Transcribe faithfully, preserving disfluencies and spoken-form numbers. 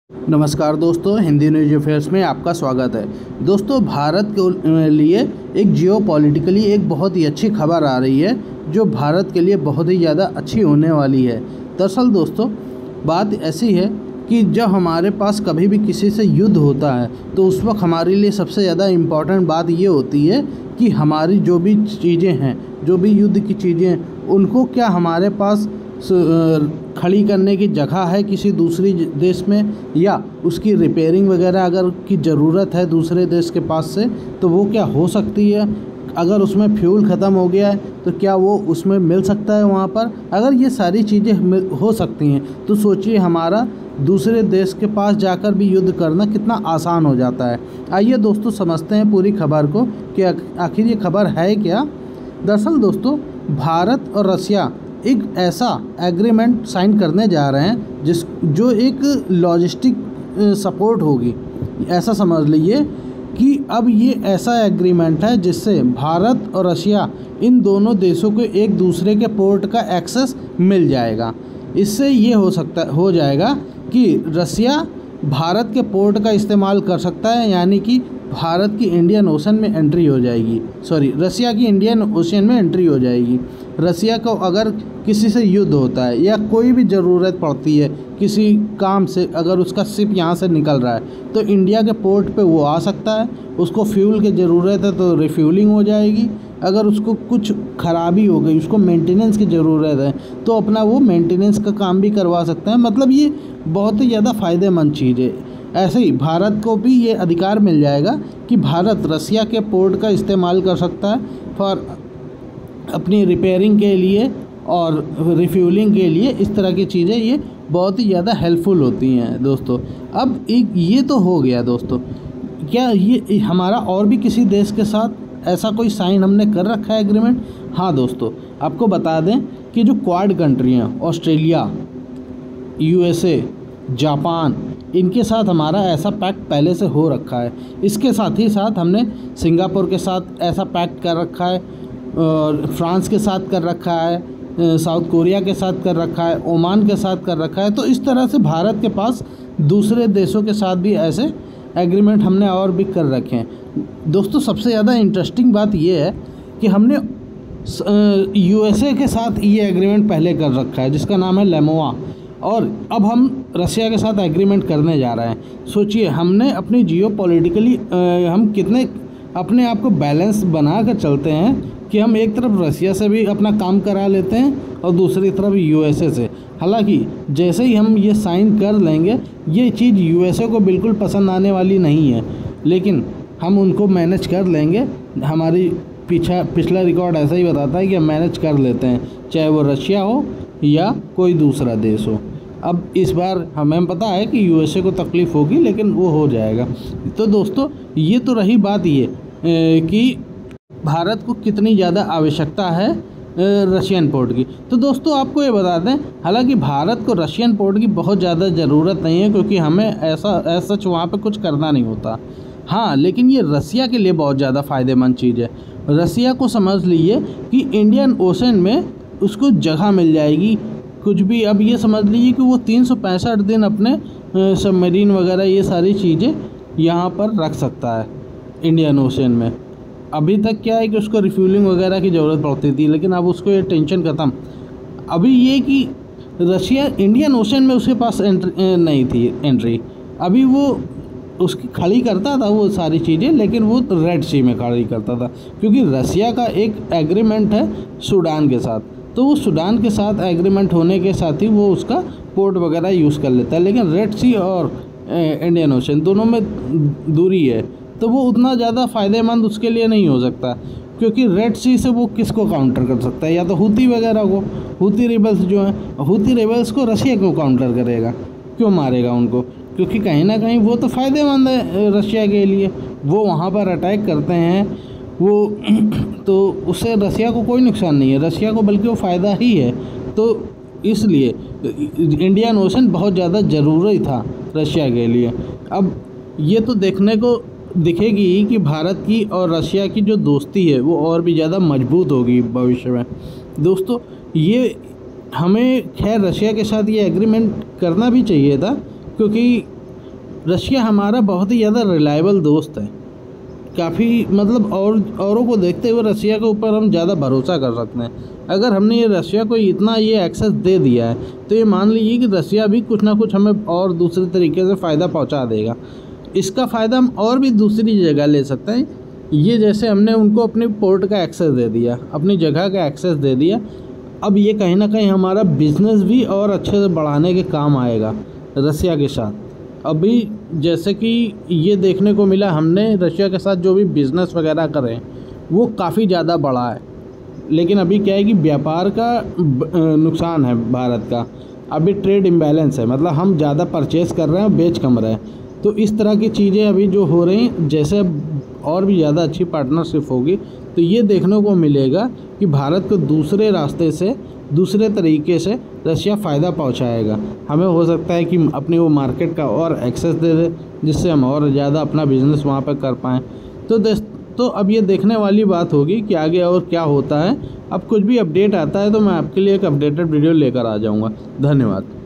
नमस्कार दोस्तों, Hindi news affairs में आपका स्वागत है। दोस्तों, भारत के लिए एक जियोपॉलिटिकली एक बहुत ही अच्छी खबर आ रही है जो भारत के लिए बहुत ही ज़्यादा अच्छी होने वाली है। दरअसल दोस्तों, बात ऐसी है कि जब हमारे पास कभी भी किसी से युद्ध होता है तो उस वक्त हमारे लिए सबसे ज़्यादा इम्पॉर्टेंट बात ये होती है कि हमारी जो भी चीज़ें हैं, जो भी युद्ध की चीज़ें हैं, उनको क्या हमारे पास खड़ी करने की जगह है किसी दूसरी देश में, या उसकी रिपेयरिंग वगैरह अगर की ज़रूरत है दूसरे देश के पास से तो वो क्या हो सकती है। अगर उसमें फ्यूल ख़त्म हो गया है तो क्या वो उसमें मिल सकता है वहाँ पर। अगर ये सारी चीज़ें हो सकती हैं तो सोचिए हमारा दूसरे देश के पास जाकर भी युद्ध करना कितना आसान हो जाता है। आइए दोस्तों समझते हैं पूरी खबर को कि आखिर ये खबर है क्या। दरअसल दोस्तों, भारत और रसिया एक ऐसा एग्रीमेंट साइन करने जा रहे हैं जिस जो एक लॉजिस्टिक सपोर्ट होगी। ऐसा समझ लीजिए कि अब ये ऐसा एग्रीमेंट है जिससे भारत और रशिया इन दोनों देशों को एक दूसरे के पोर्ट का एक्सेस मिल जाएगा। इससे ये हो सकता हो जाएगा कि रसिया भारत के पोर्ट का इस्तेमाल कर सकता है, यानी कि भारत की इंडियन ओशन में एंट्री हो जाएगी सॉरी रसिया की इंडियन ओशन में एंट्री हो जाएगी। रसिया को अगर किसी से युद्ध होता है या कोई भी ज़रूरत पड़ती है किसी काम से, अगर उसका शिप यहाँ से निकल रहा है तो इंडिया के पोर्ट पे वो आ सकता है। उसको फ्यूल की ज़रूरत है तो रिफ्यूलिंग हो जाएगी। अगर उसको कुछ खराबी हो गई, उसको मेंटेनेंस की ज़रूरत है तो अपना वो मेंटेनेंस का काम भी करवा सकते हैं। मतलब ये बहुत ही ज़्यादा फ़ायदेमंद चीज़ है। ऐसे ही भारत को भी ये अधिकार मिल जाएगा कि भारत रसिया के पोर्ट का इस्तेमाल कर सकता है फॉर अपनी रिपेयरिंग के लिए और रिफ्यूलिंग के लिए। इस तरह की चीज़ें ये बहुत ही ज़्यादा हेल्पफुल होती हैं दोस्तों। अब एक ये तो हो गया दोस्तों, क्या ये हमारा और भी किसी देश के साथ ऐसा कोई साइन हमने कर रखा है एग्रीमेंट? हाँ दोस्तों, आपको बता दें कि जो क्वाड कंट्री हैं, ऑस्ट्रेलिया, यूएसए, जापान, इनके साथ हमारा ऐसा पैक्ट पहले से हो रखा है। इसके साथ ही साथ हमने सिंगापुर के साथ ऐसा पैक्ट कर रखा है, और फ्रांस के साथ कर रखा है, साउथ कोरिया के साथ कर रखा है, ओमान के साथ कर रखा है। तो इस तरह से भारत के पास दूसरे देशों के साथ भी ऐसे एग्रीमेंट हमने और भी कर रखे हैं। दोस्तों, सबसे ज़्यादा इंटरेस्टिंग बात ये है कि हमने यूएसए के साथ ये एग्रीमेंट पहले कर रखा है जिसका नाम है लेमोआ, और अब हम रसिया के साथ एग्रीमेंट करने जा रहे हैं। सोचिए हमने अपनी जियोपॉलिटिकली हम कितने अपने आप को बैलेंस बना कर चलते हैं कि हम एक तरफ रसिया से भी अपना काम करा लेते हैं और दूसरी तरफ यूएसए से। हालांकि जैसे ही हम ये साइन कर लेंगे, ये चीज़ यूएसए को बिल्कुल पसंद आने वाली नहीं है, लेकिन हम उनको मैनेज कर लेंगे। हमारी पीछा पिछला रिकॉर्ड ऐसा ही बताता है कि हम मैनेज कर लेते हैं, चाहे वो रशिया हो या कोई दूसरा देश हो। अब इस बार हमें पता है कि यूएसए को तकलीफ़ होगी, लेकिन वो हो जाएगा। तो दोस्तों, ये तो रही बात ये कि भारत को कितनी ज़्यादा आवश्यकता है रशियन पोर्ट की। तो दोस्तों, आपको ये बता दें, हालांकि भारत को रशियन पोर्ट की बहुत ज़्यादा ज़रूरत नहीं है क्योंकि हमें ऐसा ऐसा सच वहाँ पे कुछ करना नहीं होता। हाँ, लेकिन ये रसिया के लिए बहुत ज़्यादा फ़ायदेमंद चीज़ है। रसिया को समझ लीजिए कि इंडियन ओशन में उसको जगह मिल जाएगी कुछ भी। अब ये समझ लीजिए कि वो तीन सौ पैंसठ दिन अपने सबमरीन वगैरह ये सारी चीज़ें यहाँ पर रख सकता है इंडियन ओशन में। अभी तक क्या है कि उसको रिफ्यूलिंग वगैरह की ज़रूरत पड़ती थी, लेकिन अब उसको ये टेंशन ख़त्म। अभी ये कि रशिया इंडियन ओशन में उसके पास एंट्री नहीं थी एंट्री, अभी वो उसकी खड़ी करता था वो सारी चीज़ें, लेकिन वो रेड सी में खड़ी करता था क्योंकि रसिया का एक एग्रीमेंट है सूडान के साथ। तो वो सूडान के साथ एग्रीमेंट होने के साथ ही वो उसका पोर्ट वगैरह यूज़ कर लेता है, लेकिन रेड सी और इंडियन ओशन दोनों में दूरी है तो वो उतना ज़्यादा फ़ायदेमंद उसके लिए नहीं हो सकता, क्योंकि रेड सी से वो किसको काउंटर कर सकता है? या तो हूती वगैरह को, हूती रेबल्स जो हैं, हूती रेबल्स को रशिया को काउंटर करेगा, क्यों मारेगा उनको? क्योंकि कहीं ना कहीं वो तो फ़ायदेमंद है रशिया के लिए, वो वहाँ पर अटैक करते हैं वो तो उससे रशिया को कोई नुकसान नहीं है, रशिया को बल्कि वो फ़ायदा ही है। तो इसलिए इंडियन ओशन बहुत ज़्यादा ज़रूरी था रशिया के लिए। अब ये तो देखने को दिखेगी कि भारत की और रशिया की जो दोस्ती है वो और भी ज़्यादा मजबूत होगी भविष्य में। दोस्तों, ये हमें खैर रशिया के साथ ये एग्रीमेंट करना भी चाहिए था, क्योंकि रशिया हमारा बहुत ही ज़्यादा रिलायबल दोस्त है, काफ़ी मतलब और औरों को देखते हुए रशिया के ऊपर हम ज़्यादा भरोसा कर सकते हैं। अगर हमने ये रशिया को इतना ये एक्सेस दे दिया है तो ये मान लीजिए कि रशिया भी कुछ ना कुछ हमें और दूसरे तरीके से फ़ायदा पहुंचा देगा। इसका फ़ायदा हम और भी दूसरी जगह ले सकते हैं। ये जैसे हमने उनको अपने पोर्ट का एक्सेस दे दिया, अपनी जगह का एक्सेस दे दिया, अब ये कहीं ना कहीं हमारा बिज़नेस भी और अच्छे से बढ़ाने के काम आएगा रशिया के साथ। अभी जैसे कि ये देखने को मिला, हमने रशिया के साथ जो भी बिज़नेस वगैरह करें वो काफ़ी ज़्यादा बढ़ा है, लेकिन अभी क्या है कि व्यापार का नुकसान है भारत का। अभी ट्रेड इम्बैलेंस है, मतलब हम ज़्यादा परचेज़ कर रहे हैं और बेच कम रहे हैं। तो इस तरह की चीज़ें अभी जो हो रही हैं, जैसे और भी ज़्यादा अच्छी पार्टनरशिप होगी तो ये देखने को मिलेगा कि भारत को दूसरे रास्ते से, दूसरे तरीके से रशिया फ़ायदा पहुंचाएगा। हमें हो सकता है कि अपनी वो मार्केट का और एक्सेस दे दे, जिससे हम और ज़्यादा अपना बिज़नेस वहाँ पर कर पाएँ। तो तो अब ये देखने वाली बात होगी कि आगे और क्या होता है। अब कुछ भी अपडेट आता है तो मैं आपके लिए एक अपडेटेड वीडियो लेकर आ जाऊँगा। धन्यवाद।